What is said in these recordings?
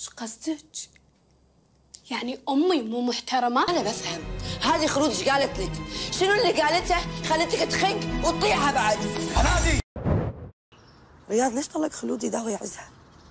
ايش قصدك؟ يعني امي مو محترمه؟ انا بفهم. هذه خلود ايش قالت لك؟ شنو اللي قالته خلتك تخق وتطيعها بعد؟ هنادي رياض ليش طلق خلود اذا هو يعزها؟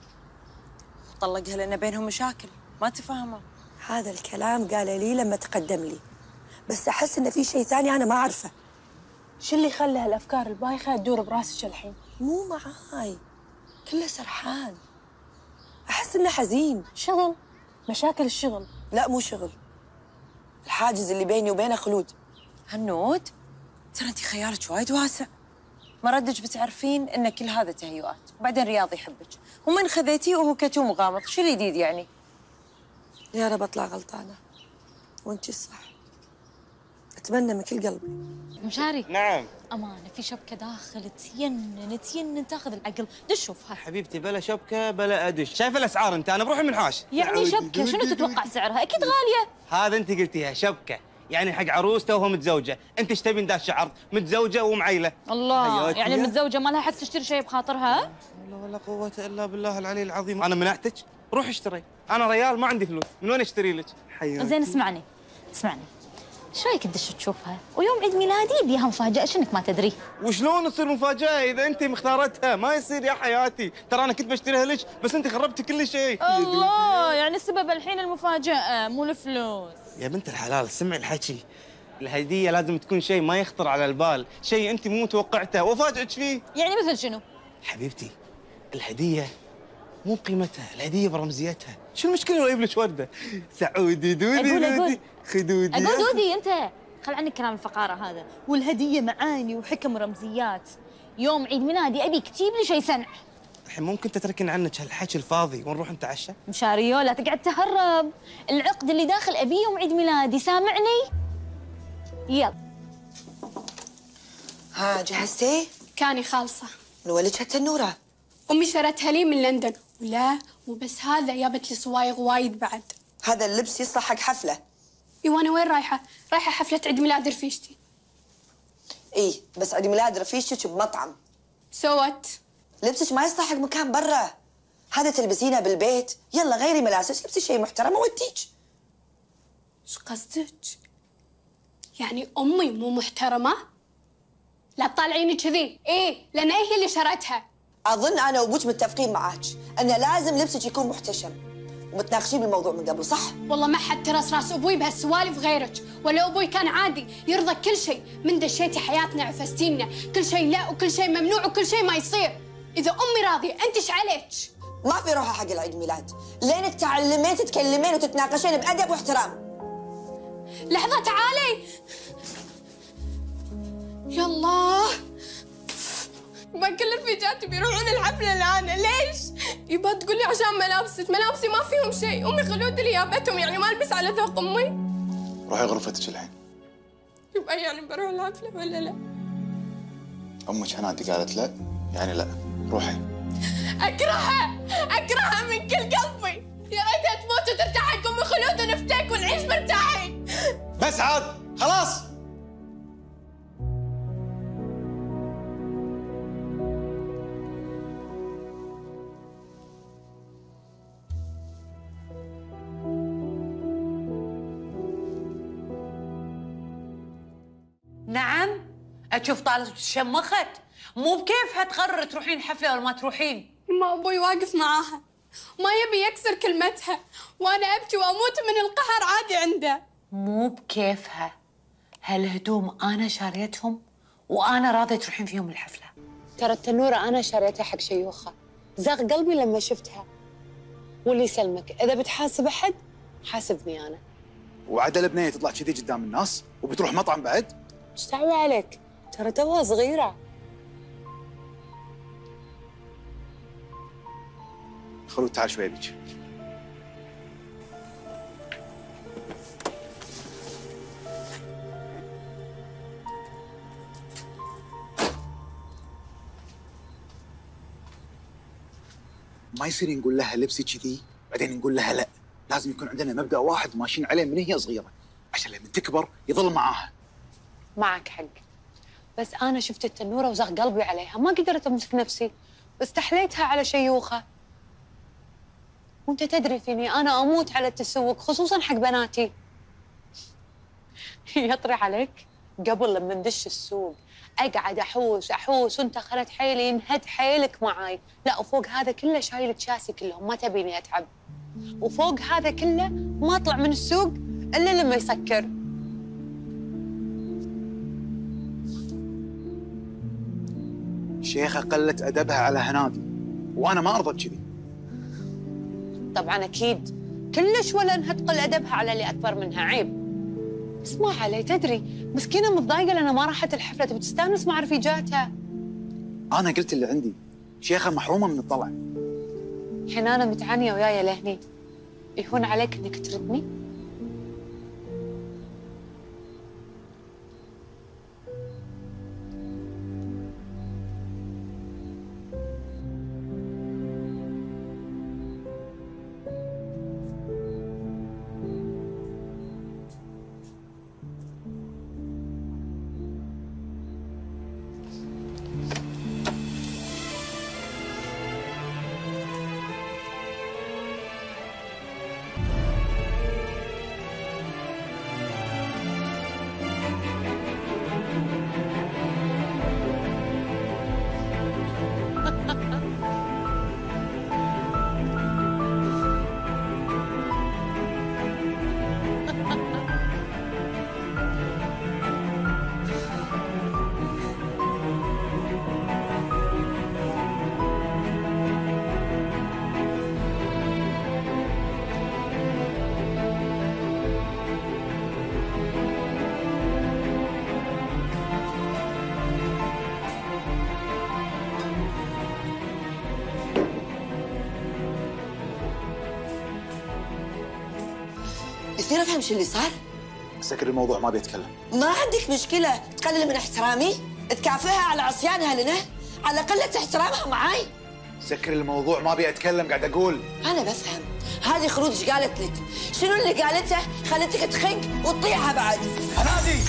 طلقها لان بينهم مشاكل ما تفاهموا. هذا الكلام قاله لي لما تقدم لي، بس احس انه في شيء ثاني انا ما اعرفه. شو اللي خلى هالافكار البايخه تدور براسك الحين؟ مو معاي، كله سرحان. احس انه حزين. شغل، مشاكل الشغل. لا مو شغل، الحاجز اللي بيني وبينه خلود. هنود ترى انت خيارك وايد واسع. ما ردك بتعرفين ان كل هذا تهيؤات، وبعدين رياض يحبك ومن خذيتيه وهو كتوم وغامض، شو الجديد يعني؟ يا رب اطلع غلطانه وانتي الصح. اتمنى من كل قلبي. مشاري. نعم. امانه في شبكه داخل تينن تاخذ العقل، دش شوفها. حبيبتي بلا شبكه بلا ادش، شايفه الاسعار انت، انا بروح المنحاش. يعني شبكه شنو تتوقع سعرها؟ اكيد غاليه. هذا انت قلتيها شبكه، يعني حق عروسته وهو متزوجه، انت ايش تبين داش عرض؟ متزوجه ومعيله. الله، يعني المتزوجه ما لها حق تشتري شيء بخاطرها؟ لا ولا قوه الا بالله العلي العظيم. انا منعتك؟ روح اشتري، انا ريال ما عندي فلوس، من وين اشتري لك؟ حياتي. زين اسمعني، ايش رايك تدش تشوفها؟ ويوم عيد ميلادي اديها مفاجاه شنك ما تدري. وشلون تصير مفاجاه اذا انت مختارتها؟ ما يصير يا حياتي، ترى انا كنت بشتريها لك بس انت خربتي كل شيء. الله، يعني السبب الحين المفاجاه مو الفلوس. يا بنت الحلال سمعي الحكي، الهديه لازم تكون شيء ما يخطر على البال، شيء انت مو متوقعته وافاجئك فيه. يعني مثل شنو؟ حبيبتي الهديه مو بقيمتها، الهديه برمزيتها. شو المشكله لو اجيب لك ورده؟ سعودي دودي دودي خدودي. اقول دودي انت، خل عنك كلام الفقاره هذا، والهديه معاني وحكم ورمزيات. يوم عيد ميلادي ابيك تجيب لي شيء سنع. الحين ممكن تتركين عنك هالحكي الفاضي ونروح نتعشى؟ مشاريو لا تقعد تهرب، العقد اللي داخل ابيه يوم عيد ميلادي، سامعني؟ يلا. ها جهزتي؟ كاني خالصه. من ولدها التنوره. امي شرتها لي من لندن، ولا وبس هذا جابت لي صوايغ وايد بعد. هذا اللبس يصلح حق حفله. اي وانا وين رايحه؟ رايحه حفله عيد ميلاد رفيجتي. اي بس عيد ميلاد رفيجتك بمطعم. سوت؟ لبسك ما يصلح حق مكان برا، هذا تلبسينه بالبيت. يلا غيري ملابسك، لبسي شيء محترم اوديك. ايش قصدك؟ يعني امي مو محترمه؟ لا تطالعيني كذي. ايه لان هي اللي شرتها. اظن انا وابوك متفقين معاك ان لازم لبسك يكون محتشم، ومتناقشين بالموضوع من قبل، صح؟ والله ما حد ترس راس ابوي بهالسوالف غيرك، ولا ابوي كان عادي يرضى كل شيء، من دشيتي حياتنا عفستينا، كل شيء لا وكل شيء ممنوع وكل شيء ما يصير. اذا امي راضيه انت ايش عليك؟ ما في روحه حق العيد ميلاد، لين تتعلمين تتكلمين وتتناقشين بادب واحترام. لحظه تعالي. يلا ما كل رفيجاتي بيروحون الحفله الان، ليش؟ يبا تقول لي عشان ملابسي ما فيهم شيء، امي خلود اللي جابتهم، يعني ما البس على ذوق امي؟ روحي غرفتك الحين. يبا يعني بروح الحفله ولا لا؟ امك هنادي قالت لا، يعني لا، روحي. اكرهها من كل قلبي، يا ريتها تموت وترجع حق امي خلود ونفتك ونعيش مرتاحين. بس عاد خلاص. نعم، أشوف طالت وتشمخت، مو بكيفها تقرر تروحين حفلة ولا ما تروحين. ما أبوي واقف معاها، ما يبي يكسر كلمتها، وأنا أبكي وأموت من القهر عادي عنده. مو بكيفها، هالهدوم أنا شاريتهم وأنا راضية تروحين فيهم الحفلة. ترى التنورة أنا شريتها حق شيوخة، زاغ قلبي لما شفتها. واللي يسلمك إذا بتحاسب أحد حاسبني أنا. وعدل بنية تطلع كذي قدام الناس وبتروح مطعم بعد؟ ايش دعوة عليك؟ ترى توها صغيرة. خلود تعال شوي بيك. ما يصير نقول لها لبسي كذي بعدين نقول لها لا، لازم يكون عندنا مبدأ واحد ماشيين عليه من هي صغيرة عشان لما تكبر يظل معاها. معك حق، بس أنا شفت التنورة وزاغ قلبي عليها، ما قدرت أمسك نفسي، استحليتها على شيوخة. وانت تدري فيني انا اموت على التسوق خصوصا حق بناتي. يطري عليك قبل لما ندش السوق اقعد احوس وانت خلت حيلي ينهد حيلك معاي. لا وفوق هذا كله شايل شاسي كلهم ما تبيني اتعب. وفوق هذا كله ما اطلع من السوق الا لما يسكر. شيخة قلت أدبها على هنادي وأنا ما أرضى بكذي. طبعا اكيد كلش ولا انها تقل ادبها على اللي اكبر منها، عيب. بس ما علي تدري مسكينه متضايقه لانها ما راحت الحفله، تبي تستانس مع رفيجاتها. أنا قلت اللي عندي، شيخة محرومة من الطلع. الحين انا متعانيه وياي لهني، يهون عليك انك تردني؟ يصير افهم شو اللي صار؟ سكر الموضوع ما بيتكلم. ما عندك مشكلة تقلل من احترامي؟ تكافئها على عصيانها لنا؟ على قلة احترامها معاي؟ سكر الموضوع ما بيتكلم، قاعد أقول. أنا بفهم، هذه خلود ايش قالت لك؟ شنو اللي قالته خلتك تخق وتطيعها بعد؟ هنادي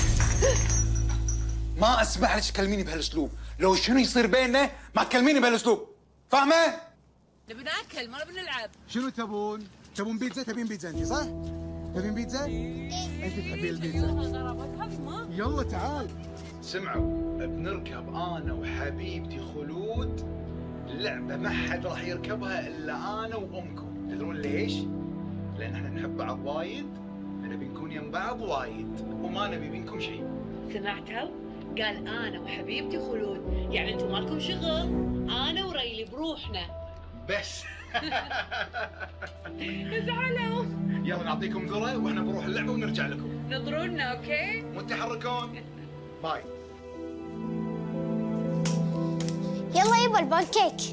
ما أسمح لك تكلميني بهالأسلوب، لو شنو يصير بيننا ما تكلميني بهالأسلوب، فاهمة؟ نبي ناكل ما نبي نلعب. شنو تبون؟ تبون بيتزا؟ تبين بيتزا أنت صح؟ تبين بيتزا؟ أنت تحبين البيتزا؟ يلا تعال. سمعوا، بنركب أنا وحبيبتي خلود لعبة ما حد راح يركبها إلا أنا وأمكم، تدرون ليش؟ لأن احنا نحب بعض وايد، نبي نكون يم بعض وايد، وما نبي منكم شيء. سمعتوا؟ قال أنا وحبيبتي خلود، يعني أنتم مالكم شغل، أنا وريلي بروحنا. بس. زعلوا. يلا نعطيكم ذرة واحنا بنروح اللعبة ونرجع لكم. نطرونا أوكي؟ مو تحركون. باي. يلا يبا البانكيك.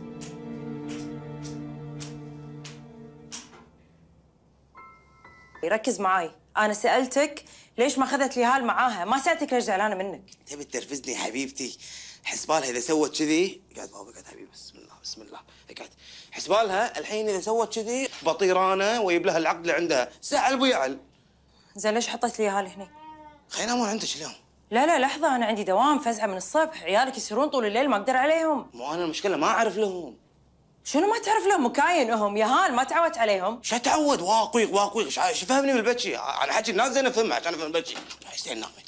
ركز معاي، أنا سألتك ليش ما أخذت ليهال معاها، ما سألتك ليش زعلانة منك. تبي تنرفزني حبيبتي؟ حسبالها اذا سوت كذي، قاعد بابا قاعد حبيبي بسم الله بسم الله، قاعد حسبالها الحين اذا سوت كذي بطير انا واجيب لها العقد اللي عندها، زعل بيعل. زين ليش حطيت ليهال هنا؟ خلينا ينامون عندك اليوم. لا لحظة، أنا عندي دوام فزعة من الصبح، عيالك يسيرون طول الليل ما أقدر عليهم. مو أنا المشكلة ما أعرف لهم. شنو ما تعرف لهم؟ مكاينهم يهال ما تعودت عليهم. شو تعود؟ واقويق شو فهمني بالبكي؟ أنا حكي الناس زين أفهمها عشان أفهم البكي. حسين نامي.